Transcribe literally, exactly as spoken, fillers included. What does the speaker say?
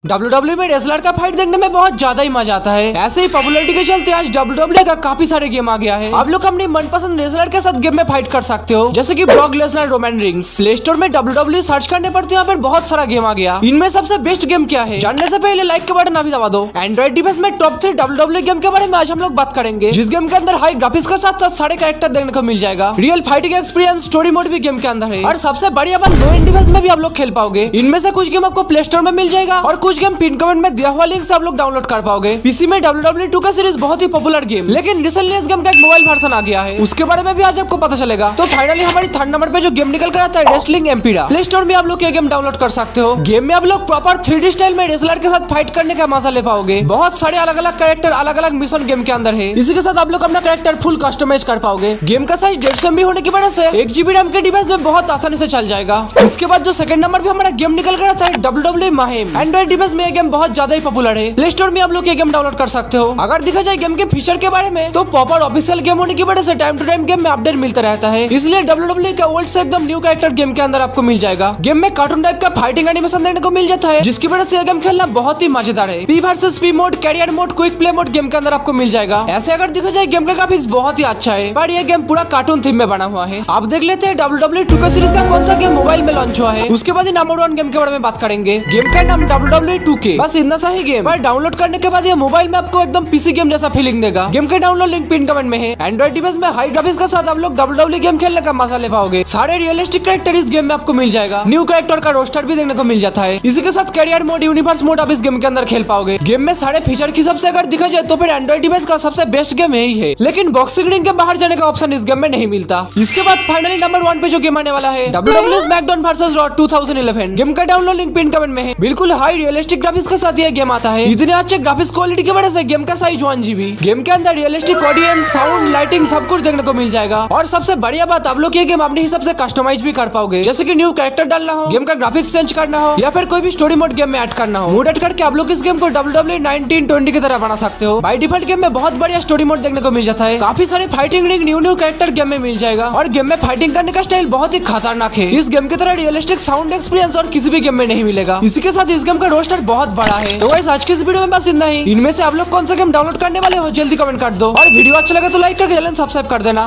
W W में wrestler का fight देखने में बहुत ज्यादा ही मजा आता है। ऐसे ही पॉपुलैरिटी के चलते आज डब्ल्यू डब्ल्यू का काफी सारे गेम आ गया है। आप लोग अपनी मनपसंद रेसलर के साथ गेम में फाइट कर सकते हो, जैसे कि Brock Lesnar, Roman Reigns. Play store में डब्ल्यू डब्ल्यू सर्च करने पर यहाँ पर बहुत सारा गेम आ गया। इनमें सबसे बेस्ट गेम क्या है जानने से पहले लाइक के बटन अभी दबा दो। एंड्रॉइड डिवाइस में top three W W game के बारे में आज हम लोग बात करेंगे, जिस गेम के अंदर हाई ग्राफिक्स के साथ साथ सारे कैरेक्टर देखने को मिल जाएगा। Real fighting experience, story mode भी गेम के अंदर है, और सबसे बढ़िया बात लो एंड डिवाइस में भी आप लोग खेल पाओगे। इनमें से कुछ गेम आपको प्ले स्टोर में मिल जाएगा और कुछ गेम पिन कमेंट में दिया हुआ लिंक से आप लोग डाउनलोड कर पाओगे। पीसी में डब्ल्यू डब्ल्यू टू का सीरीज बहुत ही पॉपुलर गेम, लेकिन रिसेंटली इस गेम का एक मोबाइल वर्जन आ गया है, उसके बारे में भी आज आपको पता चलेगा। तो फाइनली हमारी थर्ड नंबर पे जो गेम निकल कर आता है रेसलिंग एम्पीरा। प्ले स्टोर में आप लोग ये गेम डाउनलोड कर सकते हो। गेम में आप लोग प्रॉपर थ्री डी स्टाइल में रेसलर के साथ फाइट करने का मजा ले पाओगे। बहुत सारे अलग अलग कैरेक्टर, अलग अलग मिशन गेम के अंदर है। इसी के साथ आप लोग अपना कैरेक्टर फुल कस्टमाइज कर पाओगे। गेम का साइज डेढ़ सौ एम बी होने की वजह से एक जीबी रैम के डिवाइस में बहुत आसानी से चल जाएगा। इसके बाद जो सेकंड नंबर पे हमारा गेम निकल कर आता है W W Mayhem. Android device में ये गेम बहुत ज्यादा ही पॉपुलर है। प्ले स्टोर में आप लोग ये गेम डाउनलोड कर सकते हो। अगर देखा जाए गेम के फीचर के बारे में, तो प्रॉपर ऑफिशियल गेम होने की वजह से टाइम टू टाइम गेम में अपडेट मिलता रहता है। इसलिए डब्ल्यू डब्ल्यू का ओल्ड से एकदम न्यू कैरेक्टर गेम के अंदर आपको मिल जाएगा। गेम में कार्टून टाइप का फाइटिंग एनिमेशन देखने को मिल जाता है, जिसकी वजह से यह गेम खेलना बहुत ही मजेदार है। P versus P mode, career mode, quick play mode game के अंदर आपको मिल जाएगा। ऐसे अगर देखा जाए गेम का ग्राफिक्स बहुत ही अच्छा है, पर यह गेम पूरा कार्टून थीम में बना हुआ है। आप देख लेते हैं डब्ल्यू डब्ल्यू टू का सीरीज का कौन सा गेम मोबाइल में लॉन्च हुआ है, उसके बाद नंबर वन गेम के बारे में बात करेंगे। गेम का नाम डब्ल्यू डब्ल्यू टू के, बस इतना सा ही गेम, पर डाउनलोड करने के बाद ये मोबाइल में आपको एकदम पीसी गेम जैसा फीलिंग देगा। गेम का डाउनलोड लिंक पिन कमेंट में है। एंड्रॉइड डिवाइस में हाई ग्राफिक्स के साथ आप लोग डब्ल्यू डब्ल्यू गेम खेलने का मजा ले पाओगे। सारे रियलिस्टिक कैरेक्टर इस गेम में आपको मिल जाएगा। न्यू कैरेक्टर का रोस्टर भी देखने को मिल जाता है। इसी के साथ कैरियर मोड, यूनिवर्स मोड आप इस गेम के अंदर खेल पाओगे। गेम में सारे फीचर की सबसे अगर देखा जाए तो फिर एंड्रॉइड डिवाइस का सबसे बेस्ट गेम यही है, लेकिन बॉक्सिंग रिंग के बाहर जाने का ऑप्शन इस गेम में नहीं मिलता। इसके बाद फाइनली नंबर वन पे जो गेम आने वाला है W W SmackDown versus Raw two thousand eleven. Game का डाउनलोड लिंक पिन कमेंट में है। बिल्कुल हाई रियलिस्टिक ग्राफिक्स के साथ ये गेम आता है। इतने अच्छे ग्राफिक्स क्वालिटी की वजह से गेम का साइज वन जीबी। गेम के अंदर रियलिस्टिक ऑडियंस, साउंड, लाइटिंग सब कुछ देखने को मिल जाएगा। और सबसे बढ़िया बात, आप लोग ये गेम अपने हिसाब से कस्टमाइज भी कर पाओगे, जैसे कि न्यू कैरेक्टर डालना हो, गेम का ग्राफिक्स चेंज करना हो, या फिर कोई भी स्टोरी मोड गेम में ऐड करना हो। मोड ऐड करके आप लोग इस गेम को डब्ल्यू डब्ल्यू नाइनटीन ट्वेंटी की तरह बना सकते हो। बाय डिफॉल्ट गेम में बहुत बढ़िया स्टोरी मोड देखने को मिल जाता है। काफी सारे fighting ring, new new character game में मिल जाएगा, और गेम में फाइटिंग करने का स्टाइल बहुत ही खतरनाक है। इस गेम की तरह रियलिस्टिक साउंड एक्सपीरियंस और किसी भी गेम में नहीं मिलेगा। इसी के साथ इस गेम का रोस्टर बहुत बड़ा है। तो गाइस आज की इस वीडियो में बस इतना ही। इनमें से आप लोग कौन सा गेम डाउनलोड करने वाले हो जल्दी कमेंट कर दो, और वीडियो अच्छा लगे तो लाइक करके चैनल सब्सक्राइब कर देना।